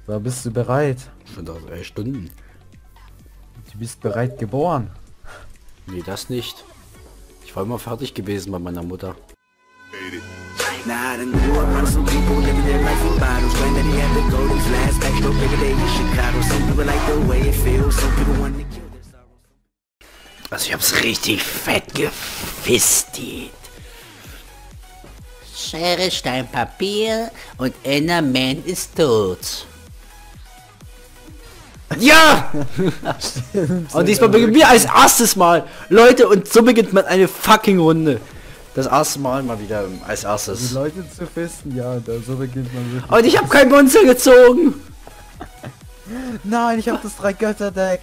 Da bist du bereit. Schon da 3 Stunden. Du bist bereit geboren. Nee, das nicht. Ich war immer fertig gewesen bei meiner Mutter. Nah, I done grew up around some people living their life in bottles. Claim that he had the golden flask, backdoor bigger day in Chicago. Some people like the way it feels, some people want to kill their sorrows. Also ich hab's richtig fett gefistet. Schere, Stein, Papier und Enderman ist tot. Ja! Und diesmal beginnen wir als erstes Mal. Leute, und so beginnt man eine fucking Runde. Das erste Mal mal wieder als Die erstes. Leute zu fisten, ja, da, so beginnt man wirklich. Und ich habe kein Monster gezogen. Nein, ich habe das 3-Götter-Deck.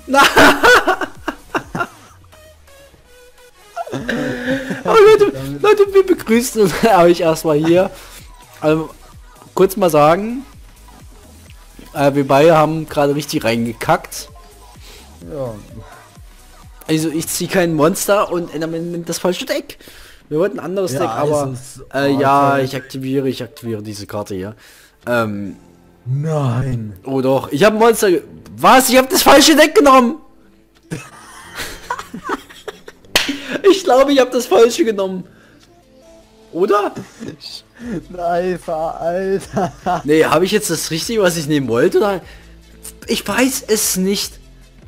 Aber Leute, wir begrüßen euch erstmal hier. Kurz mal sagen, wir beide haben gerade richtig reingekackt. Ja, Also ich ziehe kein Monster und Enderman nimmt das falsche Deck. Wir wollten ein anderes Ja, Deck, aber also ja, okay. ich aktiviere diese Karte hier. nein. Oh doch, ich habe ein Monster. Was? Ich habe das falsche Deck genommen. Ich glaube, ich habe das falsche genommen. Oder? Nein, Alter. Nee, habe ich jetzt das Richtige, was ich nehmen wollte? Oder? Ich weiß es nicht.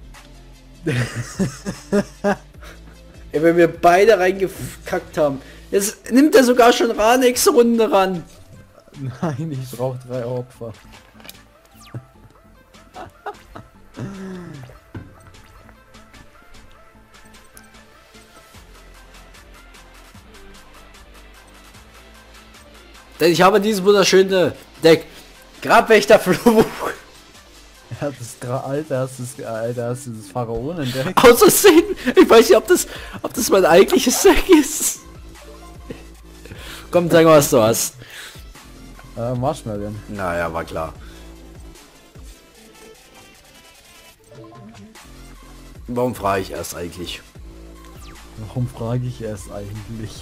Ey, wenn wir beide reingekackt haben. Jetzt nimmt er sogar schon Ranix Runde ran. Nein, ich brauche 3 Opfer. Denn ich habe dieses wunderschöne Deck. Grabwächterfluch. Ja, Alter, das ist das Pharaonen-Deck. Außersehen. Ich weiß nicht, ob das mein eigentliches Deck ist. Komm, sag mal, was du hast. Marshmallow. Naja, war klar. Warum frage ich erst eigentlich? Warum frage ich erst eigentlich?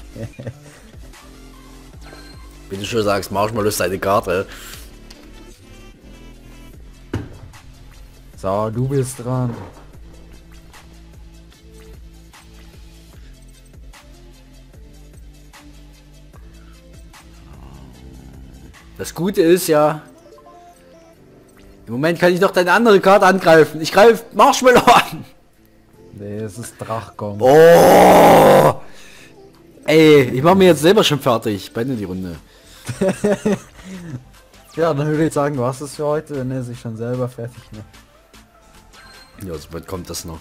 Wie du schon sagst, Marshmallow ist deine Karte. So, du bist dran. Das Gute ist ja, im Moment kann ich noch deine andere Karte angreifen. Ich greife Marshmallow an. Nee, es ist Drachgong. Oh! Ey, ich mache mir jetzt selber schon fertig. Beende die Runde. Ja, dann würde ich sagen, du hast es für heute, wenn er sich schon selber fertig macht. Ja, so weit kommt das noch.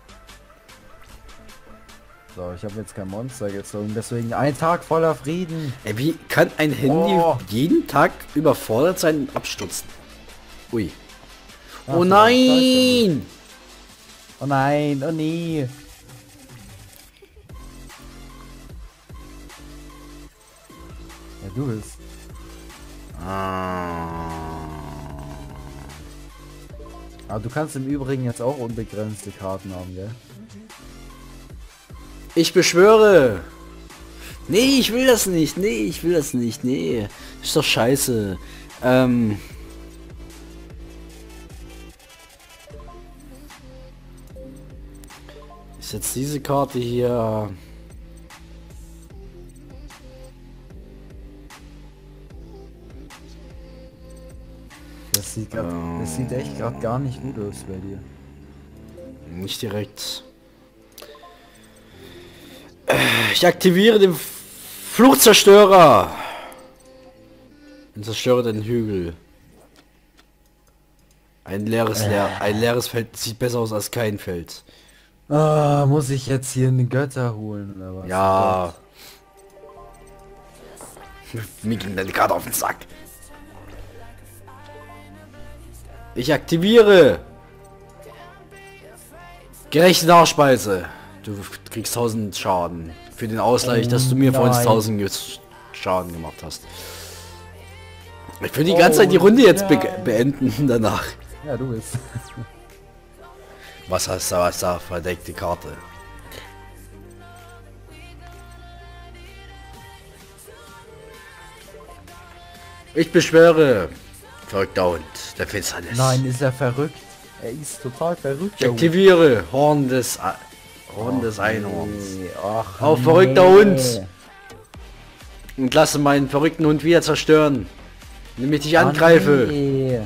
So, ich habe jetzt kein Monster gezogen, deswegen ein Tag voller Frieden. Ey, wie kann ein Handy Oh. jeden Tag überfordert sein und abstürzen? Ui. Ah, Oh verdammt, nein! Oh nein, oh nie. Ja, du bist. Aber du kannst im Übrigen jetzt auch unbegrenzte Karten haben, gell? Ich beschwöre! Nee, ich will das nicht. Nee, ich will das nicht. Nee. Ist doch scheiße. Ist jetzt diese Karte hier. Das sieht echt gerade gar nicht gut aus bei dir. Nicht direkt. Ich aktiviere den Fluchzerstörer. Und zerstöre den Hügel. Ein leeres Feld sieht besser aus als kein Feld. Ah, muss ich jetzt hier einen Götter holen oder was? Ja. Mir ging deine Karte auf den Sack. Ich aktiviere. Gerechte Nachspeise. Du kriegst 1000 Schaden. Für den Ausgleich, dass du mir vorhin nein. 1000 Schaden gemacht hast. Ich will die ganze Zeit die Runde jetzt beenden danach. Ja, du bist. Was hast du, was da? Verdeckte Karte. Ich beschwöre Verrückter Hund, der Finsternis. Nein, ist er verrückt. Er ist total verrückt. Ich aktiviere Horn des Einhorns. Ach, Auf verrückter Hund. Und lasse meinen verrückten Hund wieder zerstören. Indem ich dich angreife. Nee.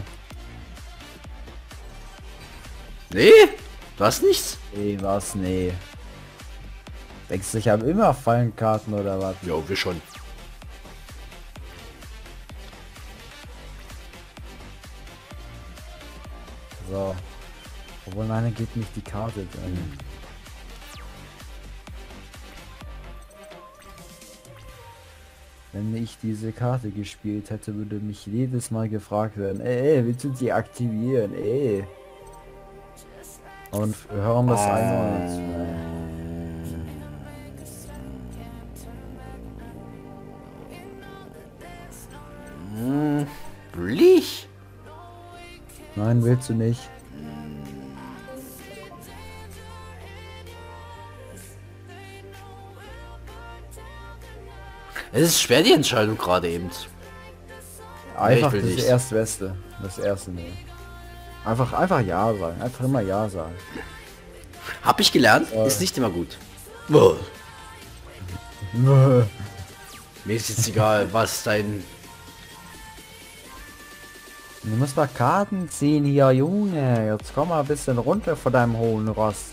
Nee? Du hast nichts? Nee, was? Nee. Denkst du, ich habe immer Fallenkarten oder was? Jo, wir schon. So. Obwohl, nein, dann geht nicht die Karte drin. Wenn ich diese Karte gespielt hätte, würde mich jedes Mal gefragt werden, ey, willst du die aktivieren, ey? Und wir hören das einmal zu. Licht? Nein, willst du nicht. Es ist schwer die Entscheidung gerade eben. Einfach will das nicht. Erstbeste. Das erste nehmen. Einfach ja sagen. Einfach immer ja sagen. Hab ich gelernt, ist nicht immer gut. Mir ist jetzt egal, was dein... Du musst mal Karten ziehen hier, Junge. Jetzt komm mal ein bisschen runter von deinem hohen Ross.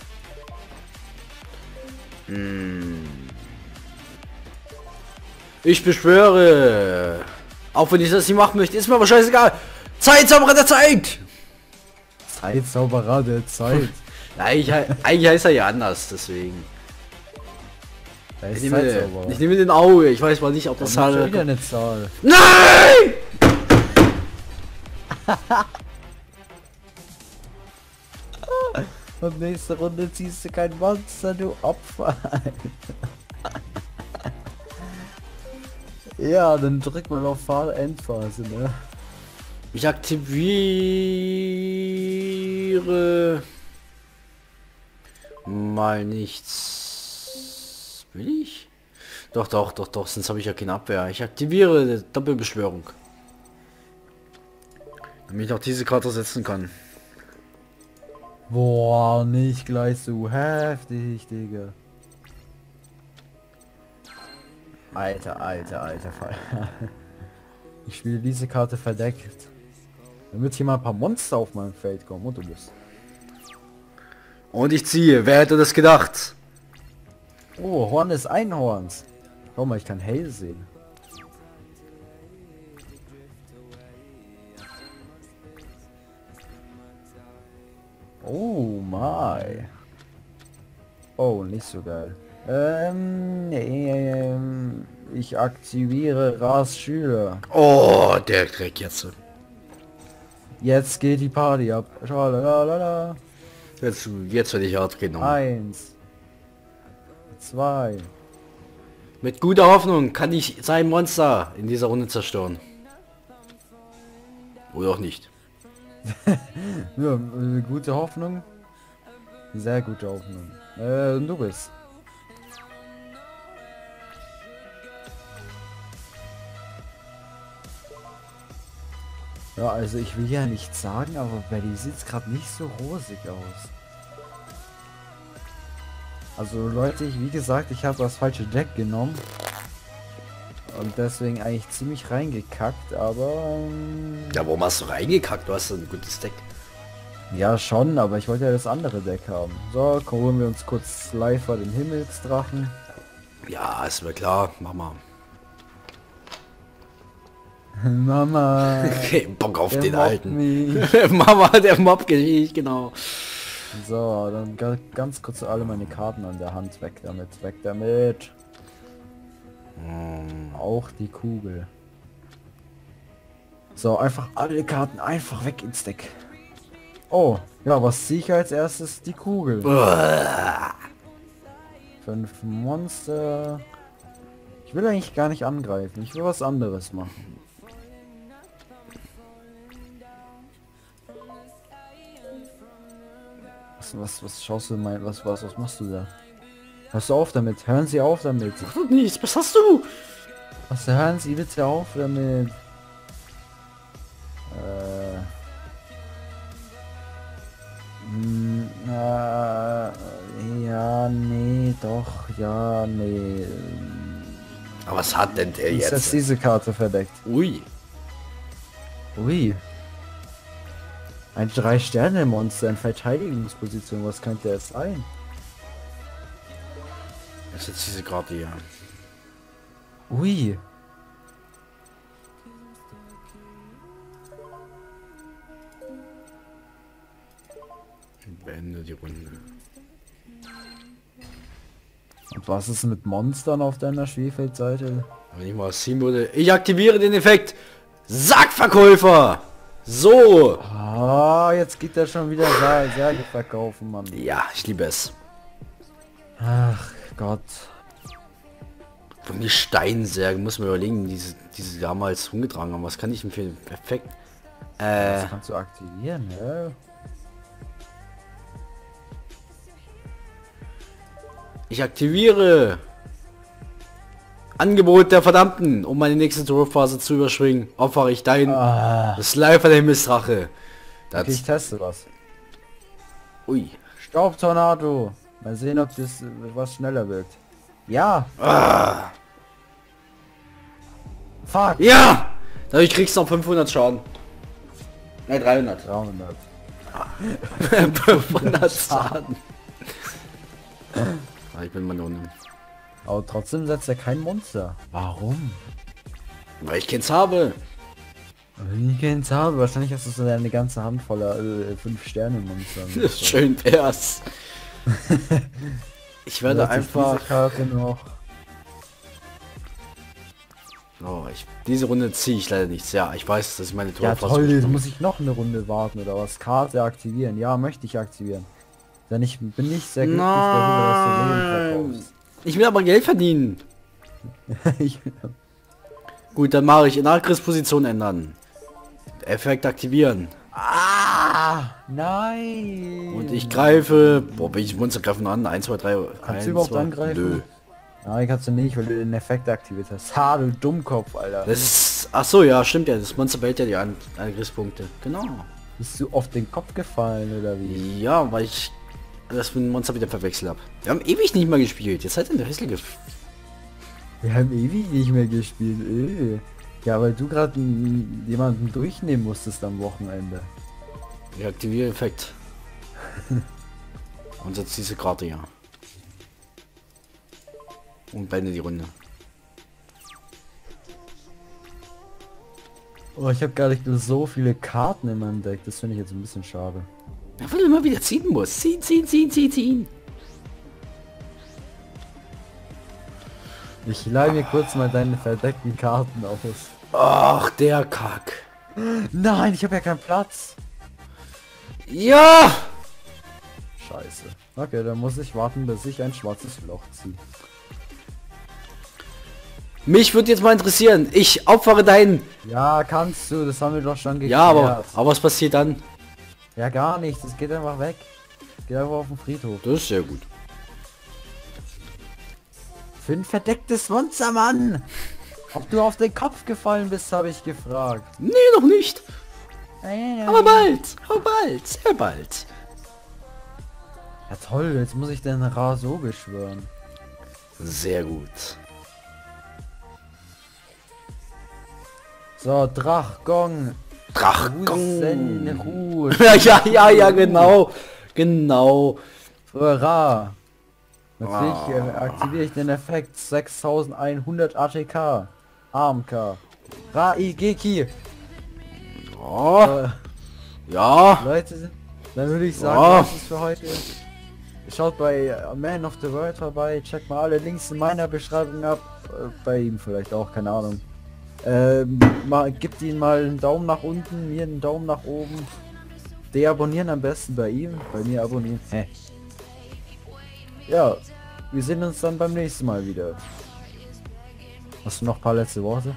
Ich beschwöre. Auch wenn ich das nicht machen möchte, ist mir aber scheißegal. Zeitzauberer der Zeit! Zeitzauberer der Zeit. Eigentlich heißt er ja anders, deswegen. Da Ich ist nehme, Zeitzauberer. ich nehme den Auge. Ich weiß mal nicht, ob das Schon Zahl... wieder eine Zahl. Nein! Und nächste Runde ziehst du kein Monster, du Opfer. Ja, dann drück mal auf Endphase, ne? Ich aktiviere... Mal nichts... Will ich? Doch, sonst habe ich ja keine Abwehr. Ich aktiviere Doppelbeschwörung. Damit ich auch diese Karte setzen kann. Boah, nicht gleich so heftig, Digga. Alter Fall. Ich spiele diese Karte verdeckt. Damit hier mal ein paar Monster auf meinem Feld kommen und du bist. Und ich ziehe. Wer hätte das gedacht? Oh, Horn des Einhorns. Schau mal, ich kann hell sehen. Oh my. Oh, nicht so geil. Ich aktiviere Ras Schüler. Oh, der Dreck jetzt. Jetzt geht die Party ab. Schalalala. Jetzt werde ich hart genommen. 1, 2. Mit guter Hoffnung kann ich sein Monster in dieser Runde zerstören. Oder auch nicht. Ja, gute Hoffnung. Sehr gute Hoffnung. Du bist. Ja, also ich will ja nichts sagen, aber Belly sieht gerade nicht so rosig aus. Also Leute, wie gesagt, ich habe das falsche Deck genommen. Und deswegen eigentlich ziemlich reingekackt, aber... Ja, warum hast du reingekackt? Du hast ein gutes Deck. Ja schon, aber ich wollte ja das andere Deck haben. So, holen wir uns kurz Slifer, den Himmelsdrachen. Ja, ist mir klar. Mach mal. Mama. Okay, Bock auf der den mobbt alten. mich. Mama, der Mob ich genau. So, dann ganz kurz alle meine Karten an der Hand. Weg damit, weg damit. Auch die Kugel. So, einfach alle Karten einfach weg ins Deck. Oh, ja, was ziehe ich als erstes? Die Kugel. 5 Monster. Ich will eigentlich gar nicht angreifen. Ich will was anderes machen. Was schaust du mal? Was machst du da? Hörst du auf damit? Hören Sie auf damit. Nichts, was hast du? Was hören Sie bitte auf damit? Ah, nee. Aber was hat denn der Ist jetzt jetzt? diese Karte verdeckt? Ui. Ui. Ein 3-Sterne-Monster in Verteidigungsposition. Was könnte es sein? Das ist jetzt diese Karte hier. Ui. Beende die Runde. Und was ist mit Monstern auf deiner Spielfeldseite? Wenn ich mal was ziehen würde. Ich aktiviere den Effekt. Sackverkäufer. So. Ah, jetzt geht er schon wieder Särge verkaufen, Mann. Ja, ich liebe es. Ach Gott. Von die Steinsärge, muss man überlegen, diese damals rumgetragen haben. Was kann ich denn für einen Effekt? Das kannst du aktivieren, ja? Ich aktiviere Angebot der Verdammten, um meine nächste Turmphase zu überschwingen. Opfere ich dein Slifer der Himmelsdrache. Das, Okay, ich teste was. ui. Staubtornado. Mal sehen, ob das was schneller wird. Ja. Fuck. Ja! Dadurch kriegst du noch 500 Schaden. Nein, 300. 300. 500 Schaden. Ah, ich bin mal unten. Aber trotzdem setzt er kein Monster. Warum? Weil ich keins habe. Wenn ich keins habe, wahrscheinlich hast du so eine ganze Hand voller 5-Sterne-Monster. Schön wär's. Ich werde Lass ich einfach... diese Karte noch. Oh, diese Runde ziehe ich leider nichts. Ja, ich weiß, dass ich meine Ja Tore toll, jetzt muss ich noch eine Runde warten oder was? Karte aktivieren. Ja, möchte ich aktivieren. Denn ich bin nicht sehr glücklich darüber, dass du Leben Ich will aber Geld verdienen. verkaufst. Ich- Gut, dann mache ich in Angriffsposition ändern. Effekt aktivieren. Nein! Und ich greife... Boah, welches Monster greifen an? 1, 2, 3... Kannst du überhaupt angreifen? Nö. Nein, kannst du nicht, weil du den Effekt aktiviert hast. Ha, du Dummkopf, Alter. Das ist... Ach so, ja, stimmt ja. Das Monster behält ja die Angriffspunkte. Genau. Bist du auf den Kopf gefallen oder wie? Ja, weil ich das mit dem Monster wieder verwechselt habe. Wir haben ewig nicht mal gespielt. Jetzt hat er eine hässliche... Wir haben ewig nicht mehr gespielt. Ja, weil du gerade jemanden durchnehmen musstest am Wochenende. Ich aktiviere Effekt. Und setzt diese Karte ja. Und beende die Runde. Oh, ich habe gar nicht nur so viele Karten in meinem Deck. Das finde ich jetzt ein bisschen schade. Ja, weil du immer wieder ziehen musst. Ziehen, ziehen, ziehen, ziehen, ziehen. Ich leihe mir kurz mal deine verdeckten Karten aus. Ach, der Kack. Nein, ich habe ja keinen Platz. Ja! Scheiße. Okay, dann muss ich warten, bis ich ein schwarzes Loch ziehe. Mich würde jetzt mal interessieren. Ich opfere deinen... Ja, kannst du. Das haben wir doch schon geklärt. Ja, aber was passiert dann? Ja, gar nichts. Das geht einfach weg. Geht einfach auf den Friedhof. Das ist sehr gut. Für ein verdecktes Monster, Mann! Ob du auf den Kopf gefallen bist, habe ich gefragt. Nee, noch nicht. Aber bald. Aber bald. Sehr bald. Ja toll, jetzt muss ich den Raso beschwören. Sehr gut. So, Drachgong. Drachgong. Ruhe. Ja, genau. Genau. Ra. Natürlich aktiviere ich den Effekt 6100 ATK. AMK. Raigeki. Oh, ja. Leute, dann würde ich sagen, Ja. das ist für heute. Schaut bei Man of the World vorbei, checkt mal alle Links in meiner Beschreibung ab. Bei ihm vielleicht auch, keine Ahnung. Gibt ihm mal einen Daumen nach unten, mir einen Daumen nach oben. Deabonnieren am besten bei ihm, bei mir abonnieren. Hä? Ja, wir sehen uns dann beim nächsten Mal wieder. Hast du noch ein paar letzte Worte?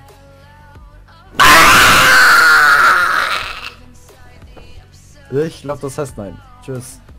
Ich glaube, das heißt nein. Tschüss.